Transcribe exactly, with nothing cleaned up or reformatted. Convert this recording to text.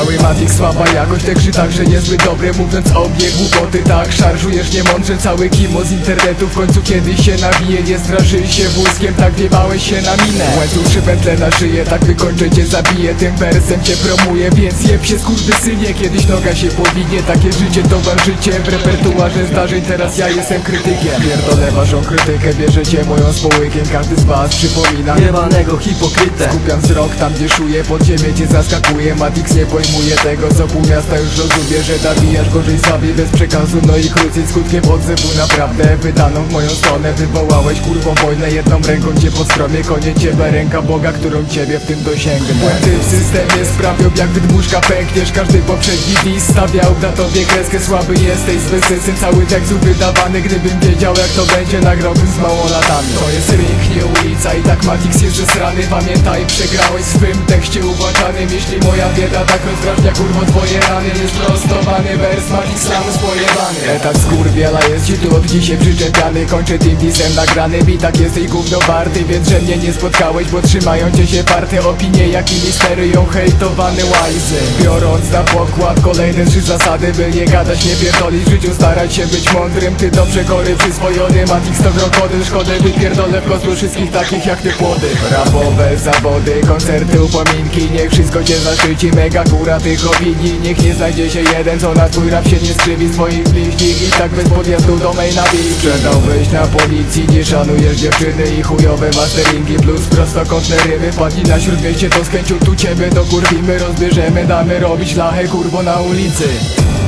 Cały Matic, słaba jakość, tekrzy także niezbyt dobre. Mówiąc o mnie głupoty, tak szarżujesz niemądrze. Cały kimo z internetu w końcu kiedyś się nawije. Nie zdraży się wózkiem, tak wiebałeś się na minę. Łańcuch przy pętle na szyję, tak wykończę cię, zabiję. Tym wersem cię promuję, więc jeb się skurwysynie. Kiedyś noga się powinie, takie życie to wam życie. W repertuarze zdarzeń teraz ja jestem krytykiem. Pierdolę waszą krytykę, bierzecie moją z połykiem. Każdy z was przypomina jebanego hipokrytę. Skupiam wzrok tam gdzie szuję, pod ziemię cię zaskakuje. Matix nie pojmuje tego, co pół miasta już rozumie. Że nabijasz gorzej sobie bez przekazu, no i krócej skutkiem odzewu. Naprawdę wydaną w moją stronę wywołałeś kurwą wojnę. Jedną ręką cię podskromię, koniec ciebie ręka Boga, którą ciebie w tym dosięgnę. Błędy w systemie sprawią, jak wydmuszka pękniesz. Każdy poprzedni dis stawiał na tobie kreskę. Słaby jesteś, zwysysy, cały tekst wydawany. Gdybym wiedział jak to będzie, nagrałbym z małolatami. To jest ring, nie ulica i tak Matix jest zesrany. Pamiętaj, przegrałeś w swym tekście uwłaczanym. Jeśli moja bieda tak rozdrażnia kurwo twoje rany. Jest prostowany wers, Matix sam spojebany. Etat skurwiela jest ci tu od dzisiaj przyczepiany. Kończę tym disem nagranym i tak jesteś gówno warty. Więc że mnie nie spotkałeś, bo trzymają cię się parte opinie, jakimi sterują hejtowane łajzy. Biorąc na pokład kolejne trzy zasady, by nie gadać, nie pierdolić w życiu, starać się być mądrym. Ty do przekory przyswojony, Matix to krokodyl. Szkodę wypierdolę w kosmos wszystkich takich jak ty płody. Rapowe zawody, koncerty, upominki, niech wszystko cię zaszczyci. Mega góra tych opinii, niech nie znajdzie się jeden, co na twój rap się nie skrzywi z twoich bliźnich. I tak bez podjazdu do maina beat sprzedałbyś na policji, nie szanujesz dziewczyny i chujowe masteringi plus prostokątne rymy. Wpadnij na śródmieście, to z chęcią tu ciebie dokurwimy, rozbierzemy, damy robić lachę kurwo na ulicy.